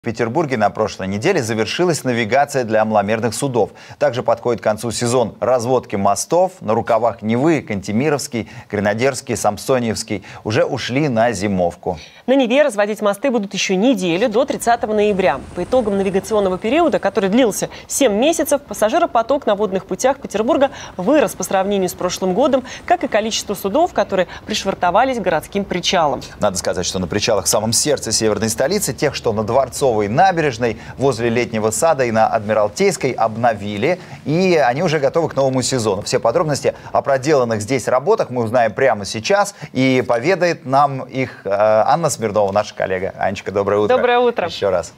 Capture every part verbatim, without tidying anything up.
В Петербурге на прошлой неделе завершилась навигация для маломерных судов. Также подходит к концу сезон разводки мостов. На рукавах Невы, Кантемировский, Гренадерский, Самсоньевский уже ушли на зимовку. На Неве разводить мосты будут еще неделю, до тридцатого ноября. По итогам навигационного периода, который длился семь месяцев, пассажиропоток на водных путях Петербурга вырос по сравнению с прошлым годом, как и количество судов, которые пришвартовались к городским причалам. Надо сказать, что на причалах в самом сердце северной столицы, тех, что на Дворцовой набережной, возле Летнего сада и на Адмиралтейской, обновили, и они уже готовы к новому сезону. Все подробности о проделанных здесь работах мы узнаем прямо сейчас, и поведает нам их э, Анна Смирнова, наша коллега. Анечка, доброе утро. Доброе утро. Еще раз.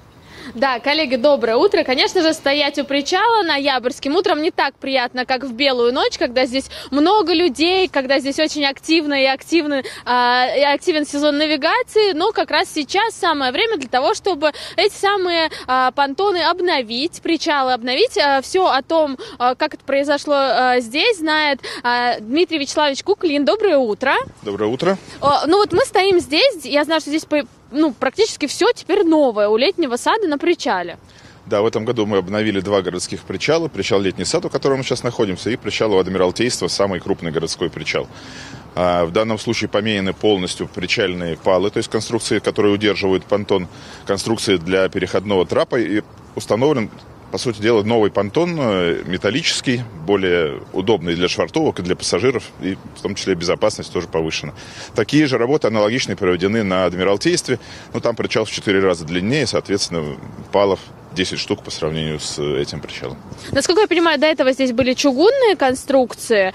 Да, коллеги, доброе утро. Конечно же, стоять у причала ноябрьским утром не так приятно, как в белую ночь, когда здесь много людей, когда здесь очень активно и, активно, э, и активен сезон навигации. Но как раз сейчас самое время для того, чтобы эти самые э, понтоны обновить, причалы обновить. Э, все о том, э, как это произошло э, здесь, знает э, Дмитрий Вячеславович Куклин. Доброе утро. Доброе утро. Э, ну вот мы стоим здесь, я знаю, что здесь... По... Ну, практически все теперь новое у Летнего сада на причале. Да, в этом году мы обновили два городских причала. Причал Летний сад, у которого мы сейчас находимся, и причал у Адмиралтейства, самый крупный городской причал. А в данном случае поменены полностью причальные палы, то есть конструкции, которые удерживают понтон, конструкции для переходного трапа, и установлен, по сути дела, новый понтон, металлический, более удобный для швартовок и для пассажиров, и в том числе безопасность тоже повышена. Такие же работы аналогичные проведены на Адмиралтействе, но там причал в четыре раза длиннее, соответственно, палов десять штук по сравнению с этим причалом. Насколько я понимаю, до этого здесь были чугунные конструкции,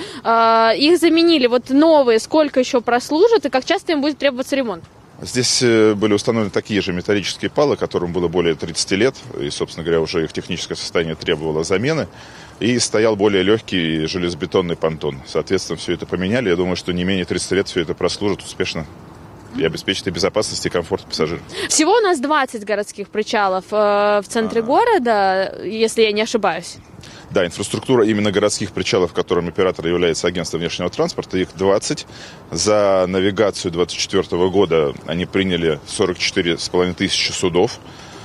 их заменили, вот новые, сколько еще прослужат и как часто им будет требоваться ремонт? Здесь были установлены такие же металлические палы, которым было более тридцати лет, и, собственно говоря, уже их техническое состояние требовало замены, и стоял более легкий железобетонный понтон. Соответственно, все это поменяли. Я думаю, что не менее тридцати лет все это прослужит успешно и обеспечит и безопасность, и комфорт пассажиров. Всего у нас двадцать городских причалов э, в центре ага. города, если я не ошибаюсь. Да, инфраструктура именно городских причалов, которым оператор является агентство внешнего транспорта, их двадцать. За навигацию две тысячи двадцать четвёртого года они приняли сорок четыре с половиной тысячи судов.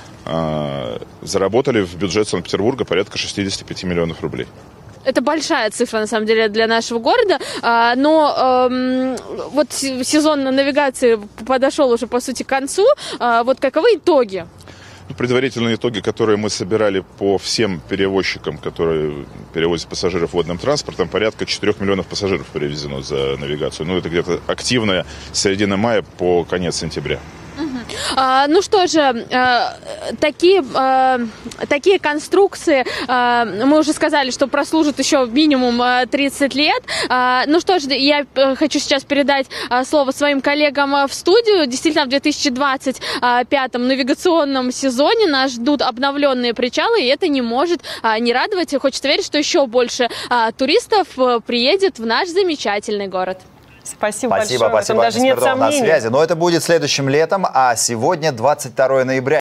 Заработали в бюджет Санкт-Петербурга порядка шестидесяти пяти миллионов рублей. Это большая цифра, на самом деле, для нашего города, но э, вот сезон навигации подошел уже, по сути, к концу. Вот каковы итоги? Предварительные итоги, которые мы собирали по всем перевозчикам, которые перевозят пассажиров водным транспортом, порядка четырёх миллионов пассажиров перевезено за навигацию. Ну, это где-то активная середина мая по конец сентября. А, ну что же, а, такие, а, такие конструкции, а, мы уже сказали, что прослужат еще минимум тридцать лет. А, ну что же, я хочу сейчас передать а, слово своим коллегам в студию. Действительно, в две тысячи двадцать пятом навигационном сезоне нас ждут обновленные причалы, и это не может а, не радовать. Хочется верить, что еще больше а, туристов приедет в наш замечательный город. Спасибо, спасибо большое. Спасибо, даже нет сомнений. На связи. Но это будет следующим летом, а сегодня двадцать второе ноября.